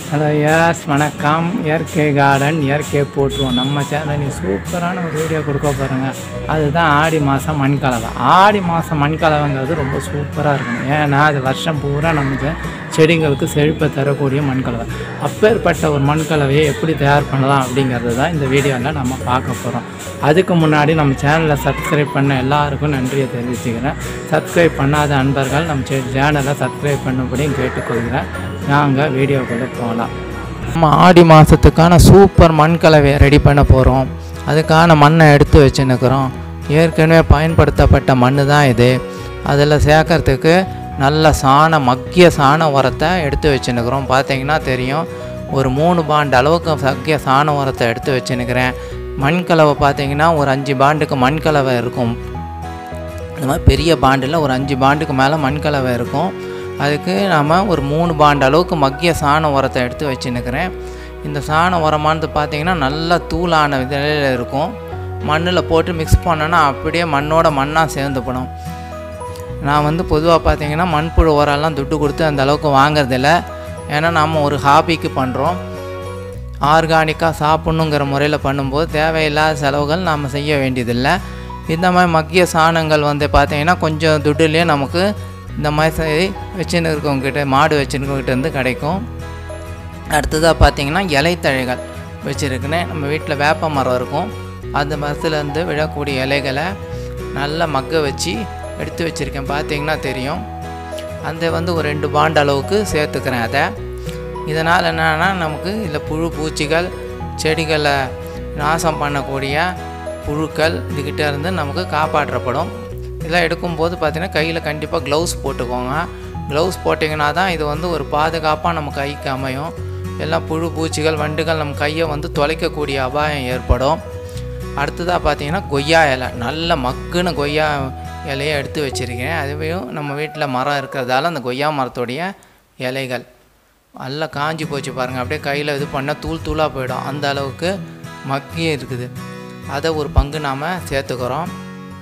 Hello யாஸ், வணக்கம். இயற்கை garden, இயற்கை போட்டுருவோம். நம்ம சேனலில் சூப்பரான ஒரு வீடியோ கொடுக்க போகிறோங்க. அதுதான் ஆடி மாதம் மண்கலவை. ஆடி மாதம் மண்கலவைங்கிறது ரொம்ப சூப்பராக இருக்கும். ஏன்னா அது வருஷம் பூரா நமக்கு செடிங்களுக்கு செழிப்பை தரக்கூடிய மண்கலவை. அப்பேற்பட்ட ஒரு மண்கலவையை எப்படி தயார் பண்ணலாம் அப்படிங்கிறது தான் இந்த வீடியோவில் நம்ம பார்க்க போகிறோம். அதுக்கு முன்னாடி நம்ம சேனலை சப்ஸ்கிரைப் பண்ண எல்லாருக்கும் நன்றியை தெரிவிச்சுக்கிறேன். சப்ஸ்கிரைப் பண்ணாத அன்பர்கள் நம்ம சேனலை சப்ஸ்கிரைப் பண்ணும்படியும் கேட்டுக்கொள்கிறேன். நாங்கள் வீடியோக்குள்ளே போகலாம். நம்ம ஆடி மாதத்துக்கான சூப்பர் மண்கலவையை ரெடி பண்ண போகிறோம். அதுக்கான மண்ணை எடுத்து வச்சுன்னுக்கிறோம். ஏற்கனவே பயன்படுத்தப்பட்ட மண் தான் இது. அதில் சேர்க்கறதுக்கு நல்ல மக்கிய சாண உரத்தை எடுத்து வச்சுன்னுக்கிறோம். பார்த்தீங்கன்னா தெரியும், ஒரு 3 பாண்டு அளவுக்கு மக்கிய சாண உரத்தை எடுத்து வச்சுன்னுக்கிறேன். மண்கலவை பார்த்தீங்கன்னா ஒரு 5 பாண்டுக்கு மண்கலவை இருக்கும். இந்த மாதிரி பெரிய பாண்டில் ஒரு 5 பாண்டுக்கு மேலே மண்கலவை இருக்கும். அதுக்கு நாம் ஒரு 3 பாண்டு அளவுக்கு மக்கிய சாண உரத்தை எடுத்து வச்சுன்னுக்கிறேன். இந்த சாண உரமானது பார்த்திங்கன்னா நல்லா தூளான நிலையில் இருக்கும். மண்ணில் போட்டு மிக்ஸ் பண்ணோன்னா அப்படியே மண்ணோட மண்ணாக சேர்ந்துப்படும். நான் பொதுவாக பார்த்திங்கன்னா மண்புழு உரம்லாம் துட்டு கொடுத்து அந்த அளவுக்கு வாங்குறதில்ல. ஏன்னா நாம் ஒரு ஹாபிக்கு பண்ணுறோம். ஆர்கானிக்காக சாப்பிட்ணுங்கிற முறையில் பண்ணும்போது தேவையில்லாத செலவுகள் நாம் செய்ய வேண்டியதில்லை. இந்த மாதிரி மக்கிய சாணங்கள் பார்த்திங்கன்னா கொஞ்சம் துட்டுலேயே நமக்கு இந்த மாதிரி வச்சுன்னு இருக்கவங்ககிட்ட, மாடு வச்சுருக்கவங்ககிட்ட கிடைக்கும். அடுத்ததாக பார்த்திங்கன்னா இலைத்தழைகள் வச்சுருக்குன்னு நம்ம வீட்டில் வேப்ப மரம் இருக்கும். அந்த மரத்துலேருந்து விழக்கூடிய இலைகளை நல்லா மக்க வச்சு எடுத்து வச்சுருக்கேன். பார்த்திங்கன்னா தெரியும். அந்த ஒரு 2 பாண்டு அளவுக்கு சேர்த்துக்கிறேன். அதை இதனால் என்னென்னா நமக்கு இல்லை புழு பூச்சிகள், செடிகளை நாசம் பண்ணக்கூடிய புழுக்கள் இதுக்கிட்ட இருந்து நமக்கு காப்பாற்றப்படும். இதெல்லாம் எடுக்கும்போது பார்த்திங்கன்னா கையில் கண்டிப்பாக க்ளவுஸ் போட்டுக்கோங்க. க்ளவுஸ் போட்டிங்கன்னா தான் இது ஒரு பாதுகாப்பாக நம்ம கைக்கு அமையும். எல்லாம் புழு பூச்சிகள், வண்டுகள் நம்ம கையை தொலைக்கக்கூடிய அபாயம் ஏற்படும். அடுத்ததாக பார்த்திங்கன்னா கொய்யா இலை, நல்ல மக்குன்னு கொய்யா இலையை எடுத்து வச்சுருக்கேன். அதுவும் நம்ம வீட்டில் மரம் இருக்கிறதால அந்த கொய்யா மரத்துடைய இலைகள் நல்லா காஞ்சி போச்சு பாருங்கள். அப்படியே கையில் இது பண்ணால் தூள் தூளாக போயிடும். அந்த அளவுக்கு மக்கியே இருக்குது. அதை ஒரு பங்கு நாம் சேர்த்துக்கிறோம்.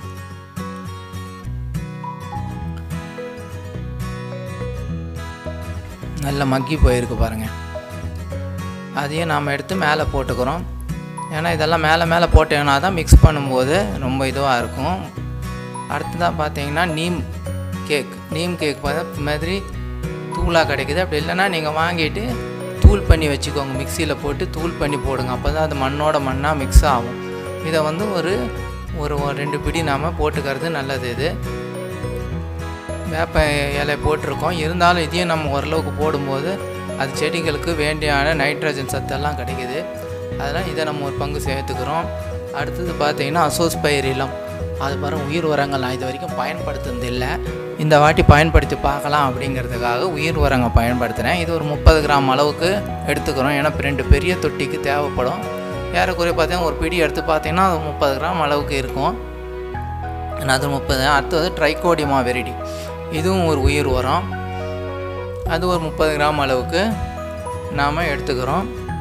நல்லா மக்கி போயிருக்கு பாருங்கள். அதையும் நாம் எடுத்து மேலே போட்டுக்கிறோம். ஏன்னா இதெல்லாம் மேலே போட்டோன்னா தான் மிக்ஸ் பண்ணும்போது ரொம்ப இதுவாக இருக்கும். அடுத்ததாக பார்த்தீங்கன்னா நீம் கேக் மாதிரி தூளாக கிடைக்குது. அப்படி இல்லைன்னா நீங்கள் வாங்கிட்டு தூள் பண்ணி வச்சுக்கோங்க. மிக்சியில் போட்டு தூள் பண்ணி போடுங்க. அப்போ தான் அது மண்ணோட மண்ணாக மிக்ஸ் ஆகும். இதை ஒரு 2 பிடி நாம் போட்டுக்கிறது நல்லது. இது வேப்ப இலை போட்டிருக்கோம். இருந்தாலும் இதையும் நம்ம ஓரளவுக்கு போடும்போது அது செடிகளுக்கு வேண்டியான நைட்ரஜன் சத்தெல்லாம் கிடைக்குது. அதனால் இதை நம்ம ஒரு பங்கு சேர்த்துக்கிறோம். அடுத்தது பார்த்திங்கன்னா அசோஸ்பைரிலம், அது பாருங்கள் உயிர் உரங்கள் நான் இது வரைக்கும் பயன்படுத்துனதில்லை. இந்த வாட்டி பயன்படுத்தி பார்க்கலாம் அப்படிங்கிறதுக்காக உயிர் உரங்கள் பயன்படுத்துகிறேன். இது ஒரு 30 கிராம் அளவுக்கு எடுத்துக்கிறோம். ஏன்னா 2 பெரிய தொட்டிக்கு தேவைப்படும். ஏறக்குறைய பார்த்தீங்கன்னா ஒரு பிடி எடுத்து பார்த்திங்கன்னா அது 30 கிராம் அளவுக்கு இருக்கும். அது 30. அடுத்தது ட்ரைகோடிமா வெரிடி, இதுவும் ஒரு உயிர் உரம். அது ஒரு 30 கிராம் அளவுக்கு நாம் எடுத்துக்கிறோம்.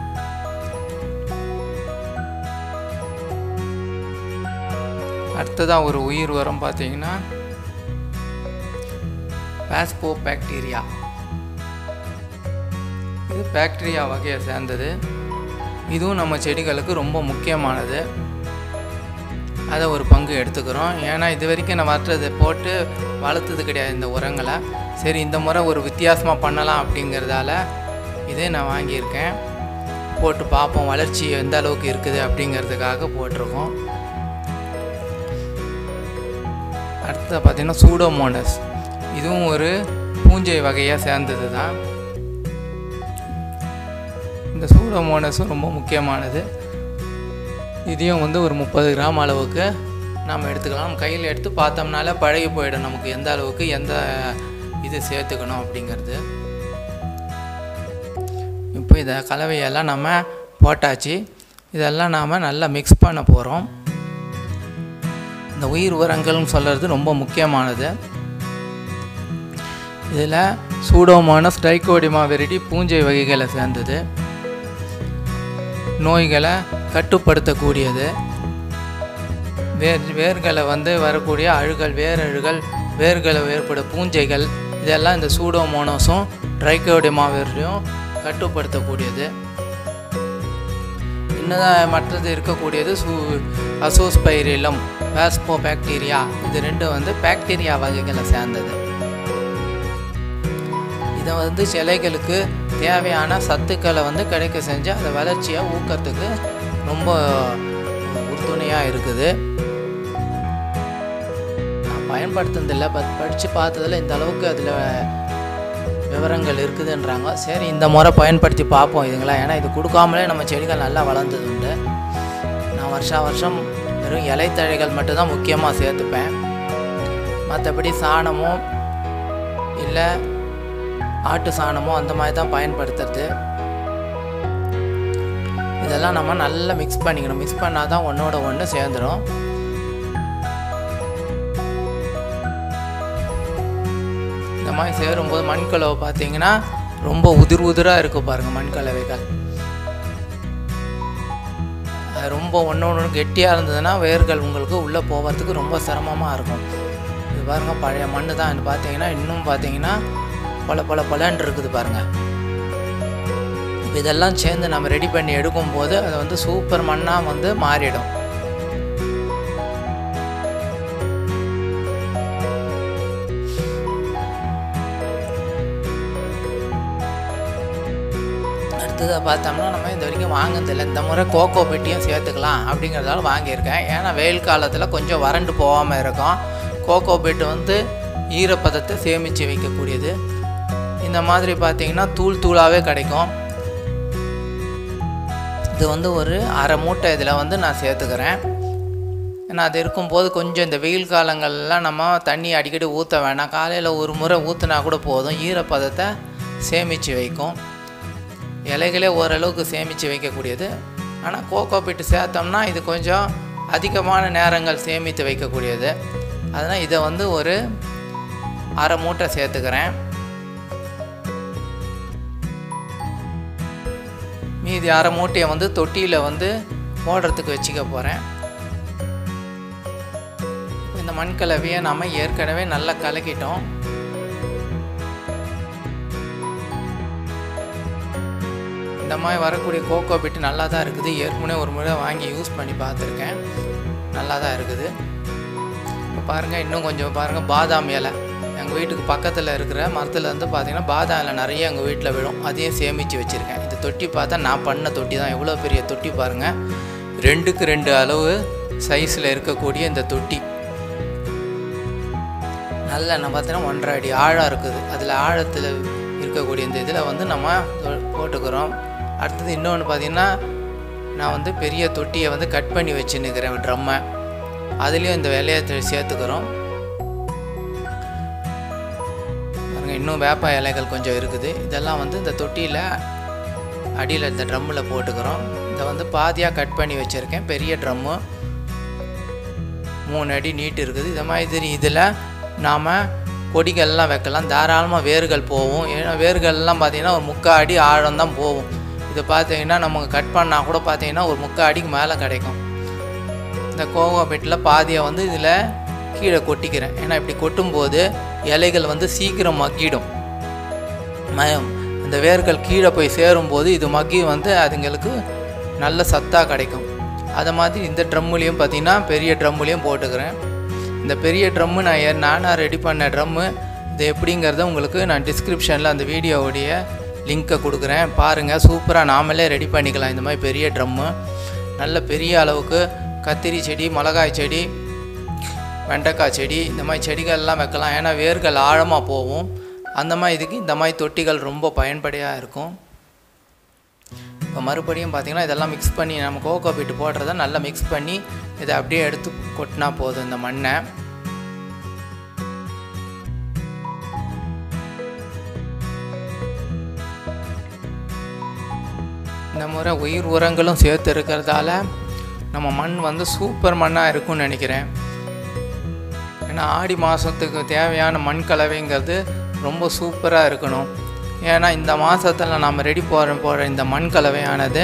அடுத்ததாக ஒரு உயிர் உரம் பார்த்திங்கன்னா பாஸ்போபாக்டீரியா. இது பாக்டீரியா வகையை சேர்ந்தது. இதுவும் நம்ம செடிகளுக்கு ரொம்ப முக்கியமானது. அதை ஒரு பங்கு எடுத்துக்கிறோம். ஏன்னா இது வரைக்கும் நான் வளர்த்ததை போட்டு வளர்த்தது கிடையாது இந்த உரங்களை. சரி, இந்த முறை ஒரு வித்தியாசமாக பண்ணலாம் அப்படிங்கிறதால இதே நான் வாங்கியிருக்கேன். போட்டு பார்ப்போம் வளர்ச்சி எந்த அளவுக்கு இருக்குது அப்படிங்கிறதுக்காக போட்டிருக்கோம். அடுத்து பார்த்திங்கன்னா சூடோமோனஸ், இதுவும் ஒரு பூஞ்சை வகையாக சேர்ந்தது தான். இந்த சூடோமோனஸும் ரொம்ப முக்கியமானது. இதையும் ஒரு 30 கிராம் அளவுக்கு நாம் எடுத்துக்கலாம். கையில் எடுத்து பார்த்தோம்னால பழகி போயிடும் நமக்கு எந்த அளவுக்கு எந்த இது சேர்த்துக்கணும் அப்படிங்கிறது. இப்போ இதை கலவையெல்லாம் நம்ம போட்டாச்சு. இதெல்லாம் நாம் நல்லா மிக்ஸ் பண்ண போகிறோம். இந்த உயிர் உரங்கள்னு சொல்கிறது ரொம்ப முக்கியமானது. இதில் சூடோமோனஸ், ட்ரைகோடிமா வெரிடி பூஞ்சை வகைகளை சேர்ந்தது. நோய்களை கட்டுப்படுத்தக்கூடியது. வேர்களை வரக்கூடிய அழுகல், வேர்களை ஏற்படும் பூஞ்சைகள், இதெல்லாம் இந்த சூடோமோனஸும் ட்ரைகோடிமா வெரிடியும் கட்டுப்படுத்தக்கூடியது. இன்னும் மற்றது இருக்கக்கூடியது அசோஸ்பைரிலம், பாஸ்போபாக்டீரியா. இது ரெண்டும் வந்து பாக்டீரியா வகைகளை சேர்ந்தது. இதை வந்து சிலைகளுக்கு தேவையான சத்துக்களை வந்து கிடைக்க செஞ்சு அதை வளர்ச்சியை ஊக்கத்துக்கு ரொம்ப உறுதுணையாக இருக்குது. நான் பயன்படுத்துனதில்லை, படித்து பார்த்ததில் இந்த அளவுக்கு அதில் விவரங்கள் இருக்குதுன்றாங்க. சரி, இந்த முறை பயன்படுத்தி பார்ப்போம் இதுங்களா. ஏன்னா இது கொடுக்காமலே நம்ம செடிகள் நல்லா வளர்ந்தது உண்டு. நான் வருஷம் வெறும் இலைத்தழைகள் மட்டும்தான் முக்கியமாக சேர்த்துப்பேன். மற்றபடி சாணமோ இல்லை ஆட்டு சாணமோ அந்த மாதிரி தான் பயன்படுத்துறது. இதெல்லாம் நம்ம நல்லா மிக்ஸ் பண்ணிக்கணும். மிக்ஸ் பண்ணால் தான் ஒன்றோட ஒன்று சேர்ந்துடும். இந்த மாதிரி சேரும்போது மண்கலவை பார்த்தீங்கன்னா ரொம்ப உதிராக இருக்கும் பாருங்கள். மண்கலவைகள் அது ரொம்ப ஒன்று கெட்டியாக இருந்ததுன்னா வேர்கள் உங்களுக்கு உள்ளே போகிறதுக்கு ரொம்ப சிரமமாக இருக்கும். இது பாருங்கள், பழைய மண் தான். இது பார்த்தீங்கன்னா இன்னும் பார்த்தீங்கன்னா பலன்னு இருக்குது பாருங்கள். இப்போ இதெல்லாம் சேர்ந்து நம்ம ரெடி பண்ணி எடுக்கும்போது அது வந்து சூப்பர் மண்ணாக வந்து மாறிடும். அடுத்ததாக பார்த்தோம்னா நம்ம இந்த வரைக்கும் வாங்கினதில்லை. இந்த முறை கோகோ பெட்டியும் சேர்த்துக்கலாம் அப்படிங்கிறதால வாங்கியிருக்கேன். ஏன்னா வெயில் காலத்தில் கொஞ்சம் வறண்டு போகாமல் இருக்கும். கோகோ பெட்டு வந்து ஈரப்பதத்தை சேமித்து வைக்கக்கூடியது. இந்த மாதிரி பார்த்தீங்கன்னா தூளாகவே கிடைக்கும். இது வந்து ஒரு அரை மூட்டை இதில் வந்து நான் சேர்த்துக்கிறேன். ஏன்னா அது இருக்கும்போது கொஞ்சம் இந்த வெயில் காலங்கள்லாம் நம்ம தண்ணி அடிக்கடி ஊற்ற வேணாம். காலையில் ஒரு முறை ஊற்றினா கூட போதும். ஈரப்பதத்தை சேமித்து வைக்கும். இலைகளே ஓரளவுக்கு சேமித்து வைக்கக்கூடியது. ஆனால் கோகோ பிட்டு சேர்த்தோம்னா இது கொஞ்சம் அதிகமான நேரங்கள் சேமித்து வைக்கக்கூடியது. அதனால் இதை வந்து ஒரு அரை மூட்டை சேர்த்துக்கிறேன். மீதி அரை மூட்டையை வந்து தொட்டியில் வந்து போடுறதுக்கு வச்சுக்க போகிறேன். இந்த மண்கலவையை நாம் ஏற்கனவே நல்லா கலக்கிட்டோம். இந்த மாதிரி வரக்கூடிய கோகோ பிட்டு நல்லா தான் இருக்குது. ஏற்கனவே ஒரு முறை வாங்கி யூஸ் பண்ணி பார்த்துருக்கேன். நல்லா தான் இருக்குது. இப்போ பாருங்கள், இன்னும் கொஞ்சம் பாருங்கள், பாதாம் இலை எங்கள் வீட்டுக்கு பக்கத்தில் இருக்கிற மரத்தில் வந்து பார்த்திங்கன்னா பாதாம் இலை நிறைய எங்கள் வீட்டில் விழும். அதையும் சேமித்து வச்சுருக்கேன். இந்த தொட்டி பார்த்தா நான் பண்ண தொட்டி தான். எவ்வளோ பெரிய தொட்டி பாருங்கள். 2க்கு 2 அளவு சைஸில் இருக்கக்கூடிய இந்த தொட்டி நல்ல என்ன பார்த்தீங்கன்னா 1.5 அடி ஆழம் இருக்குது. அதில் ஆழத்தில் இருக்கக்கூடிய இந்த இதில் வந்து நம்ம போட்டுக்கிறோம். அடுத்தது இன்னொன்று பார்த்திங்கன்னா நான் வந்து பெரிய தொட்டியை வந்து கட் பண்ணி வச்சுன்னுக்கிறேன் ட்ரம்மை. அதுலேயும் இந்த விலையை சேர்த்துக்கிறோம். இன்னும் வேப்ப இலைகள் கொஞ்சம் இருக்குது. இதெல்லாம் வந்து இந்த தொட்டியில் அடியில் இந்த ட்ரம்மில் போட்டுக்கிறோம். இதை வந்து பாதியாக கட் பண்ணி வச்சுருக்கேன். பெரிய ட்ரம்மு 3 அடி நீட்டு இருக்குது. இதை மாதிரி இதில் நாம் கொடிகள்லாம் வைக்கலாம். தாராளமாக வேர்கள் போகும். ஏன்னா வேர்கள்லாம் பார்த்திங்கன்னா ஒரு 3/4 அடி ஆழம் தான் போகும். இது பார்த்திங்கன்னா நமக்கு கட் பண்ணால் கூட பார்த்திங்கன்னா ஒரு 3/4 அடிக்கு மேலே கிடைக்கும். இந்த கோகோ பெட்டில் பாதியை வந்து இதில் கீழே கொட்டிக்கிறேன். ஏன்னா இப்படி கொட்டும்போது இலைகள் வந்து சீக்கிரம் மக்கிடும். இந்த வேர்கள் கீழே போய் சேரும்போது இது மக்கி வந்து அதுங்களுக்கு நல்ல சத்தாக கிடைக்கும். அதை மாதிரி இந்த ட்ரம்முலேயும் பார்த்திங்கன்னா பெரிய ட்ரம்முலேயும் போட்டுக்கிறேன். இந்த பெரிய ட்ரம்மு நானாக ரெடி பண்ண ட்ரம்மு. இது எப்படிங்கிறத உங்களுக்கு நான் டிஸ்கிரிப்ஷனில் அந்த வீடியோவுடைய லிங்க்கை கொடுக்குறேன். பாருங்கள், சூப்பராக நாமளே ரெடி பண்ணிக்கலாம். இந்த மாதிரி பெரிய ட்ரம்மு நல்ல பெரிய அளவுக்கு கத்திரி செடி, மிளகாய் செடி, வெண்டைக்காய் செடி, இந்த மாதிரி செடிகள்லாம் வைக்கலாம். ஏன்னா வேர்கள் ஆழமாக போகும். அந்த மாதிரி இதுக்கு இந்த மாதிரி தொட்டிகள் ரொம்ப பயன்படியாக இருக்கும். இப்போ மறுபடியும் பார்த்திங்கன்னா இதெல்லாம் மிக்ஸ் பண்ணி நம்ம கோகோ பீட்டு போடுறத நல்லா மிக்ஸ் பண்ணி இதை அப்படியே எடுத்து கொட்டினா போதும் இந்த மண்ணை. இந்த முறை உயிர் உரங்களும் சேர்த்து இருக்கிறதால நம்ம மண் வந்து சூப்பர் மண்ணாக இருக்கும்னு நினைக்கிறேன். ஏன்னா ஆடி மாதத்துக்கு தேவையான மண் கலவைங்கிறது ரொம்ப சூப்பராக இருக்கணும். ஏன்னா இந்த மாதத்தில் நம்ம ரெடி போடுற இந்த மண் கலவையானது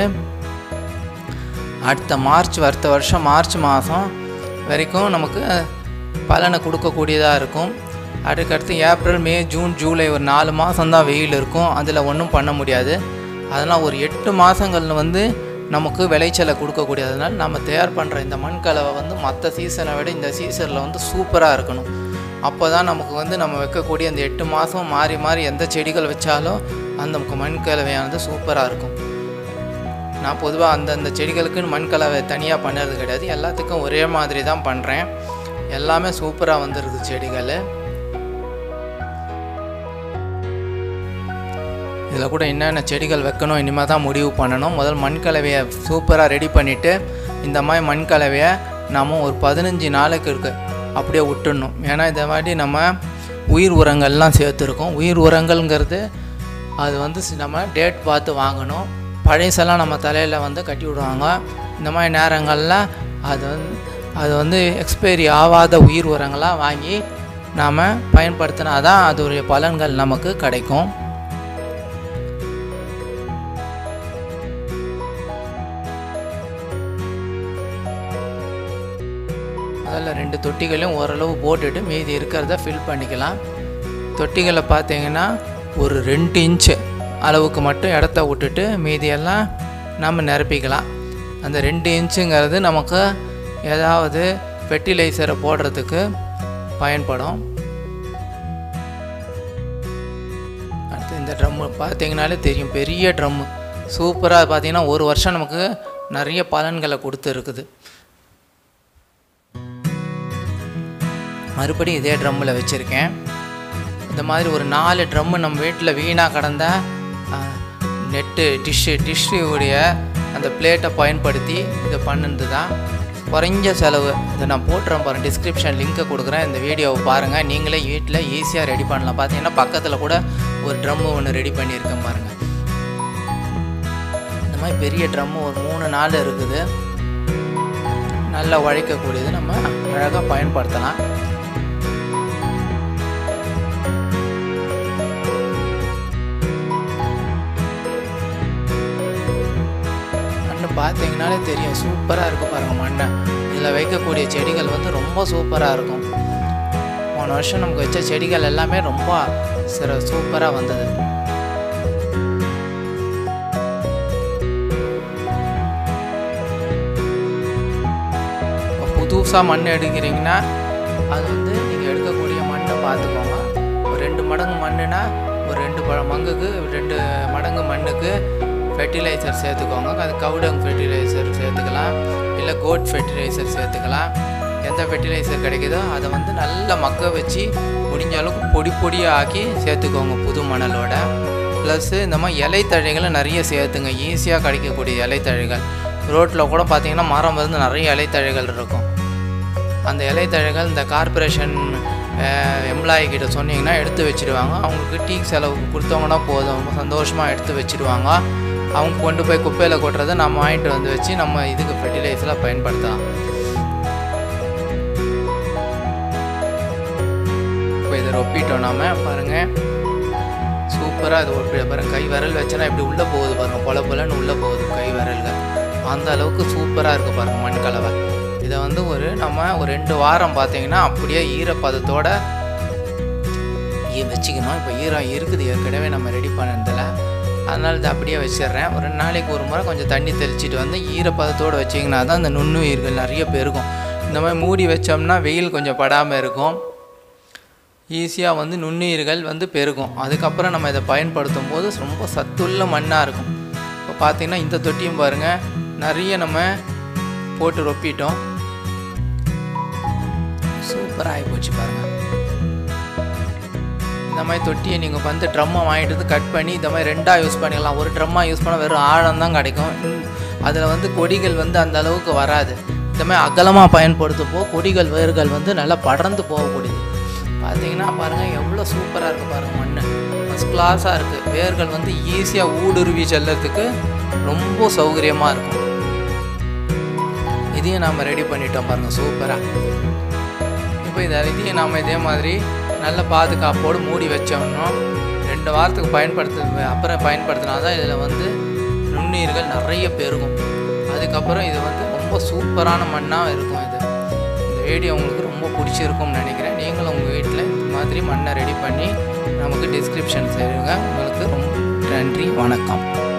அடுத்த வருஷம் மார்ச் மாதம் வரைக்கும் நமக்கு பலனை கொடுக்கக்கூடியதாக இருக்கும். அதுக்கடுத்து ஏப்ரல், மே, ஜூன், ஜூலை ஒரு 4 மாதம்தான் வெயில் இருக்கும். அதில் ஒன்றும் பண்ண முடியாது. அதனால் ஒரு 8 மாதங்கள் வந்து நமக்கு விளைச்சலை கொடுக்கக்கூடியதுனால நம்ம தயார் பண்ணுற இந்த மண்கலவை வந்து மற்ற சீசனை விட இந்த சீசனில் வந்து சூப்பராக இருக்கணும். அப்போ தான் நமக்கு வந்து நம்ம வைக்கக்கூடிய அந்த 8 மாதம் மாறி மாறி எந்த செடிகள் வச்சாலும் அந்த மண்கலவையானது சூப்பராக இருக்கும். நான் பொதுவாக அந்தந்த செடிகளுக்குன்னு மண்கலவை தனியாக பண்ணுறது கிடையாது, எல்லாத்துக்கும் ஒரே மாதிரி தான் பண்ணுறேன். எல்லாமே சூப்பராக வந்துடுது செடிகள். இதில் கூட என்னென்ன செடிகள் வைக்கணும் இனிமேல் தான் முடிவு பண்ணணும். முதல் மண்கலவையை சூப்பராக ரெடி பண்ணிவிட்டு இந்த மாதிரி மண்கலவையை நம்ம ஒரு 15 நாளைக்கு அப்படியே விட்டுடணும். ஏன்னா இந்த மாதிரி நம்ம உயிர் உரங்கள்லாம் சேர்த்துருக்கோம். உயிர் உரங்கள்ங்கிறது அது வந்து நம்ம டேட் பார்த்து வாங்கணும். பழைசெல்லாம் நம்ம தலையில் வந்து கட்டி விடுவாங்க. இந்த மாதிரி நேரங்களில் அது வந்து எக்ஸ்பைரி ஆகாத உயிர் உரங்களாக வாங்கி நாம் பயன்படுத்தினா தான் அதோடைய பலன்கள் நமக்கு கிடைக்கும். அதில் 2 தொட்டிகளையும் ஓரளவு போட்டுட்டு மீதி இருக்கிறத ஃபில் பண்ணிக்கலாம். தொட்டிகளை பார்த்தீங்கன்னா ஒரு 2 இன்ச்சு அளவுக்கு மட்டும் இடத்த விட்டுட்டு மீதியெல்லாம் நம்ம நிரப்பிக்கலாம். அந்த 2 இன்ச்சுங்கிறது நமக்கு ஏதாவது ஃபெர்டிலைசரை போடுறதுக்கு பயன்படும். அடுத்து இந்த ட்ரம்மு பார்த்தீங்கனாலே தெரியும், பெரிய ட்ரம்மு சூப்பராக பார்த்தீங்கன்னா 1 வருஷம் நமக்கு நிறைய பலன்களை கொடுத்துருக்குது. மறுபடியும் இதே ட்ரம்மில் வச்சுருக்கேன். இந்த மாதிரி ஒரு 4 ட்ரம்மு நம்ம வீட்டில் வீணாக கடந்த நெட்டு டிஷ்ஷுடைய அந்த பிளேட்டை பயன்படுத்தி இதை பண்ணுறது தான் குறைஞ்ச செலவு. இதை நான் போட்டுறேன் பாருங்கள், டிஸ்கிரிப்ஷன் லிங்க்கை கொடுக்குறேன், இந்த வீடியோவை பாருங்கள். நீங்களே வீட்டில் ஈஸியாக ரெடி பண்ணலாம். பார்த்தீங்கன்னா பக்கத்தில் கூட ஒரு ட்ரம்மு ஒன்று ரெடி பண்ணியிருக்கேன் பாருங்கள். இந்த மாதிரி பெரிய ட்ரம்மு ஒரு 3-4 இருக்குது. நல்லா உழைக்கக்கூடியது, நம்ம அழகாக பயன்படுத்தலாம். பார்த்தீங்கனாலே தெரியும், சூப்பராக இருக்கும் பாருங்கள் மண்ணை. இதில் வைக்கக்கூடிய செடிகள் வந்து ரொம்ப சூப்பராக இருக்கும். போன வருஷம் நமக்கு வச்ச செடிகள் எல்லாமே ரொம்ப சூப்பராக வந்தது. புதுசாக மண் எடுக்கிறீங்கன்னா அது வந்து நீங்கள் எடுக்கக்கூடிய மண்ணை பார்த்துக்கோங்க. ஒரு 2 மடங்கு மண்ணுனா ஒரு 2 மங்குக்கு 2 மடங்கு மண்ணுக்கு ஃபெர்டிலைசர் சேர்த்துக்கோங்க. அது கவுடங் ஃபெர்டிலைசர் சேர்த்துக்கலாம், இல்லை கோட் ஃபெர்டிலைசர் சேர்த்துக்கலாம். எந்த ஃபெர்டிலைசர் கிடைக்குதோ அதை வந்து நல்லா மக்க வச்சு முடிஞ்ச அளவுக்கு பொடியாக ஆக்கி சேர்த்துக்கோங்க புது மணலோட. ப்ளஸ்ஸு இந்த மாதிரி இலைத்தழைகளை நிறைய சேர்த்துங்க, ஈஸியாக கிடைக்கக்கூடிய இலைத்தழைகள். ரோட்டில் கூட பார்த்திங்கன்னா மரம் வந்து நிறைய இலைத்தழைகள் இருக்கும். அந்த இலைத்தழைகள் இந்த கார்பரேஷன் எம்ப்ளாயிக்கிட்ட சொன்னிங்கன்னா எடுத்து வச்சுடுவாங்க. அவங்களுக்கு டீ செலவுக்கு கொடுத்தவங்கன்னா போதும், ரொம்ப சந்தோஷமாக எடுத்து வச்சுடுவாங்க. அவங்க கொண்டு போய் குப்பையில் கொட்டுறதை நம்ம வாங்கிட்டு வந்து வச்சு நம்ம இதுக்கு ஃபெர்டிலைசராக பயன்படுத்தலாம். இப்போ இதை ரொப்பிட்டோம் நாம பாருங்கள், சூப்பராக இது ஒப்பிட பாருங்கள். கை விரல் வச்சோன்னா இப்படி உள்ளே போகுது பாருங்கள், பொலன்னு உள்ளே போகுது கை விரல்கள். அந்த அளவுக்கு சூப்பராக இருக்குது பாருங்கள் மண்கலவை. இதை வந்து நம்ம ஒரு 2 வாரம் பார்த்தீங்கன்னா அப்படியே ஈரப்பதத்தோடு வச்சுக்கணும். இப்போ ஈரம் இருக்குது ஏற்கனவே நம்ம ரெடி பண்ணதில், அதனால் இதை அப்படியே வச்சிடுறேன். ஒரு 2 நாளைக்கு ஒரு முறை கொஞ்சம் தண்ணி தெளிச்சிட்டு வந்து ஈரப்பதத்தோடு வச்சிங்கன்னா தான் அந்த நுண்ணுயிர்கள் நிறைய பெருகும். இந்த மாதிரி மூடி வச்சோம்னா வெயில் கொஞ்சம் படாமல் இருக்கும், ஈஸியாக வந்து நுண்ணுயிர்கள் வந்து பெருகும். அதுக்கப்புறம் நம்ம இதை பயன்படுத்தும் போது ரொம்ப சத்துள்ள மண்ணாக இருக்கும். இப்போ பார்த்திங்கன்னா இந்த தொட்டியும் பாருங்கள், நிறைய நம்ம போட்டு ரொப்பிட்டோம். சூப்பராக ஆகி போச்சு பாருங்கள். இந்த மாதிரி தொட்டியை நீங்கள் வந்து ட்ரம்மை வாங்கிட்டு வந்து கட் பண்ணி இந்த மாதிரி 2ஆக யூஸ் பண்ணிக்கலாம். ஒரு ட்ரம்மாக யூஸ் பண்ணால் வெறும் ஆழம் தான் கிடைக்கும். அதில் வந்து கொடிகள் வந்து அந்த அளவுக்கு வராது. இந்த மாதிரி அகலமாக பயன்படுத்தும் போது கொடிகள் வேர்கள் வந்து நல்லா படர்ந்து போகக்கூடியது. பார்த்தீங்கன்னா பாருங்கள் எவ்வளோ சூப்பராக இருக்குது பாருங்கள், மண் ஃபஸ்ட் கிளாஸாக இருக்குது. வேர்கள் வந்து ஈஸியாக ஊடுருவி செல்லுறதுக்கு ரொம்ப சௌகரியமாக இருக்கும். இதையும் நாம் ரெடி பண்ணிட்டோம் பாருங்கள் சூப்பராக. இப்போ இதையும் நாம் இதே மாதிரி நல்ல பாதுகாப்போடு மூடி வச்சோம்னா 2 வாரத்துக்கு பயன்படுத்தினா தான் இதில் வந்து நுண்ணுயிர்கள் நிறைய பெருகும். அதுக்கப்புறம் இது வந்து ரொம்ப சூப்பரான மண்ணாக இருக்கும். இந்த வீடியோ உங்களுக்கு ரொம்ப பிடிச்சிருக்கும்னு நினைக்கிறேன். நீங்களும் உங்கள் வீட்டில் இந்த மாதிரி மண்ணை ரெடி பண்ணி நமக்கு டிஸ்கிரிப்ஷன் செய்யுங்க. உங்களுக்கு ரொம்ப நன்றி, வணக்கம்.